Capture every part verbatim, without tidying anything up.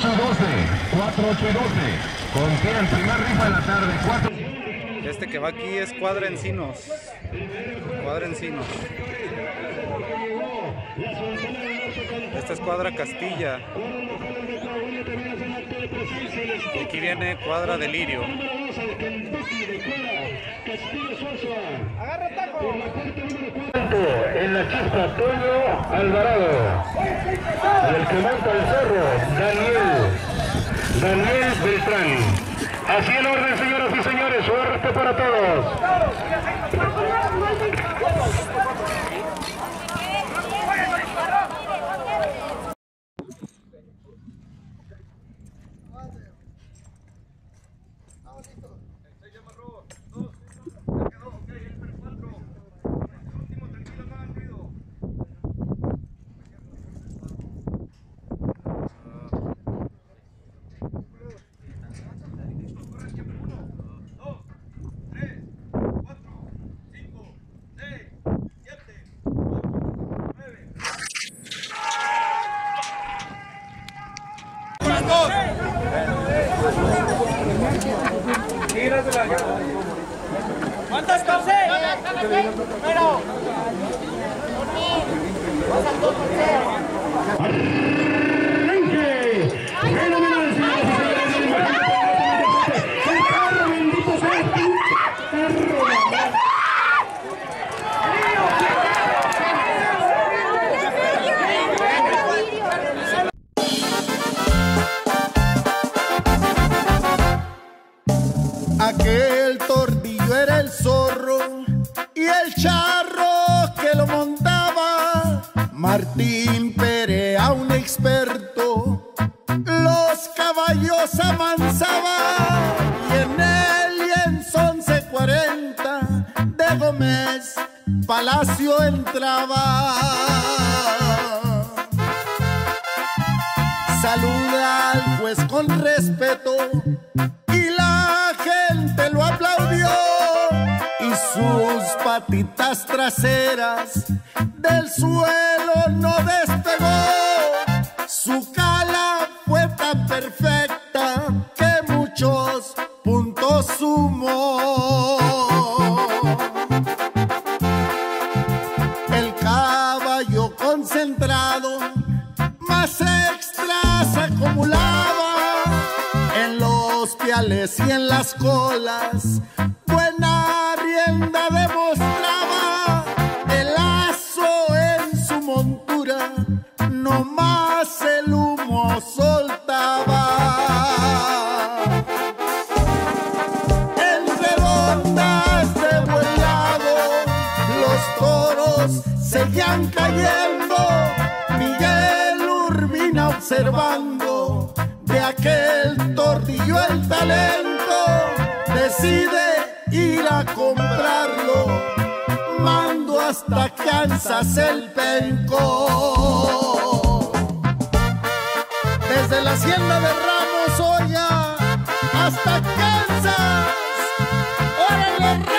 ocho y doce, cuatro, ocho y doce. Contienen primer rifa de la tarde, cuatro. Este que va aquí es Cuadra Encinos. Cuadra Encinos. Esta es Cuadra Castilla. Y aquí viene Cuadra Delirio. Agarra taco. En la chispa, Toño Alvarado. Y el que monta el zorro, Daniel. Daniel Beltrán. Así en orden, señoras y señores. Suerte para todos. ¿Cuántas cosas? Pero aquel tordillo era el zorro y el charro que lo montaba. Martín Perea, un experto, los caballos amansaba. Y en el lienzo once cuarenta de Gómez Palacio entraba. Saluda al juez con respeto y la gente lo aplaudió, y sus patitas traseras del suelo no despegó. Su cala fue tan perfecta que muchos puntos sumó. El caballo concentrado más extras acumulaba en los piales y en las colas, buena rienda demostraba. El lazo en su montura, no más el humo soltaba. En redondas de buen lado, los toros seguían cayendo. Miguel Urbina observando de aquel tordillo el talento, decide ir a comprarlo, mando hasta Kansas el penco. Desde la hacienda de Ramos Oya hasta Kansas, ¡órale, raza!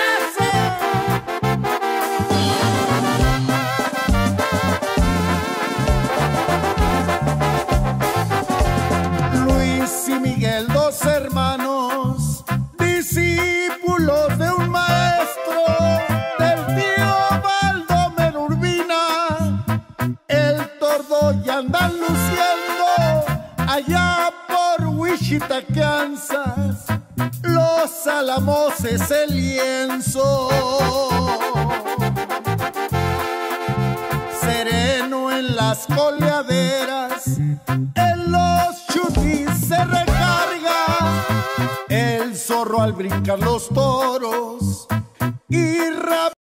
Y Miguel, dos hermanos, discípulos de un maestro, del tío Baldomero Urbina. El tordo ya andan luciendo allá por Wichita, Kansas, los Alamoses el lienzo. Sereno en las coleaderas, en los chutis se recarga. El zorro al brincar los toros